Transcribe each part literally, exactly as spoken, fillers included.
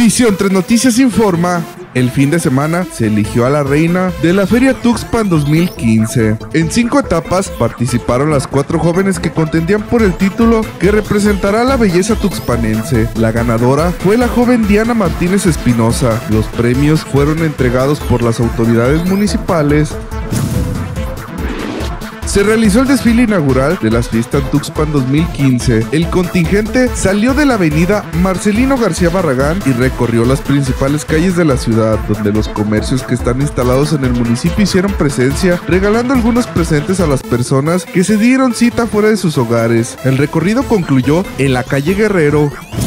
Visión tres Noticias informa. El fin de semana se eligió a la reina de la Feria Tuxpan dos mil quince. En cinco etapas participaron las cuatro jóvenes que contendían por el título que representará la belleza tuxpanense. La ganadora fue la joven Diana Martínez Espinosa. Los premios fueron entregados por las autoridades municipales. Se realizó el desfile inaugural de las fiestas Tuxpan dos mil quince. El contingente salió de la avenida Marcelino García Barragán y recorrió las principales calles de la ciudad, donde los comercios que están instalados en el municipio hicieron presencia, regalando algunos presentes a las personas que se dieron cita fuera de sus hogares. El recorrido concluyó en la calle Guerrero.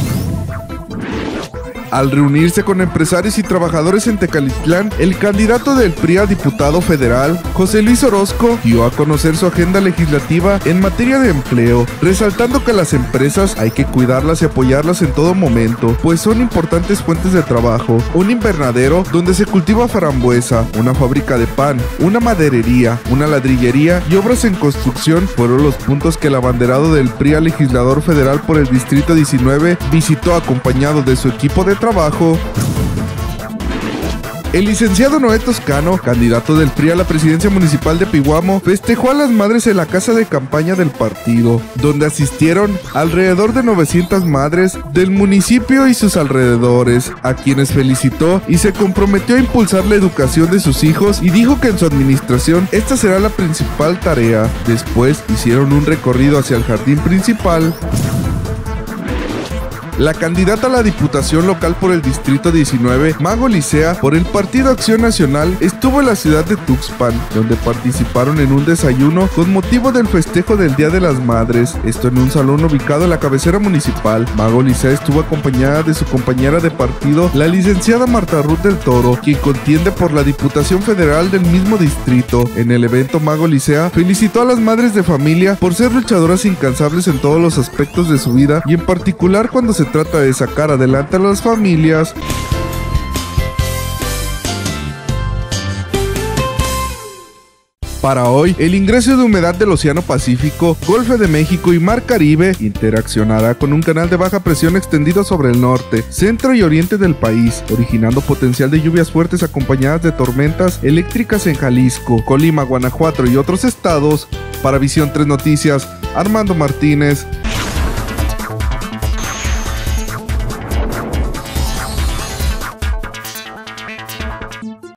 Al reunirse con empresarios y trabajadores en Tecalitlán, el candidato del P R I a diputado federal, José Luis Orozco, dio a conocer su agenda legislativa en materia de empleo, resaltando que las empresas hay que cuidarlas y apoyarlas en todo momento, pues son importantes fuentes de trabajo. Un invernadero donde se cultiva frambuesa, una fábrica de pan, una maderería, una ladrillería y obras en construcción fueron los puntos que el abanderado del P R I a legislador federal por el Distrito diecinueve visitó acompañado de su equipo de trabajo. El licenciado Noé Toscano, candidato del P R I a la presidencia municipal de Pihuamo, festejó a las madres en la casa de campaña del partido, donde asistieron alrededor de novecientas madres del municipio y sus alrededores, a quienes felicitó y se comprometió a impulsar la educación de sus hijos y dijo que en su administración esta será la principal tarea. Después hicieron un recorrido hacia el jardín principal. La candidata a la diputación local por el Distrito diecinueve, Mago Licea, por el Partido Acción Nacional, estuvo en la ciudad de Tuxpan, donde participaron en un desayuno con motivo del festejo del Día de las Madres, esto en un salón ubicado en la cabecera municipal. Mago Licea estuvo acompañada de su compañera de partido, la licenciada Marta Ruth del Toro, quien contiende por la Diputación Federal del mismo distrito. En el evento, Mago Licea felicitó a las madres de familia por ser luchadoras incansables en todos los aspectos de su vida y en particular cuando se trata de sacar adelante a las familias. Para hoy, el ingreso de humedad del Océano Pacífico, Golfo de México y Mar Caribe interaccionará con un canal de baja presión extendido sobre el norte, centro y oriente del país, originando potencial de lluvias fuertes acompañadas de tormentas eléctricas en Jalisco, Colima, Guanajuato y otros estados. Para Visión tres Noticias, Armando Martínez.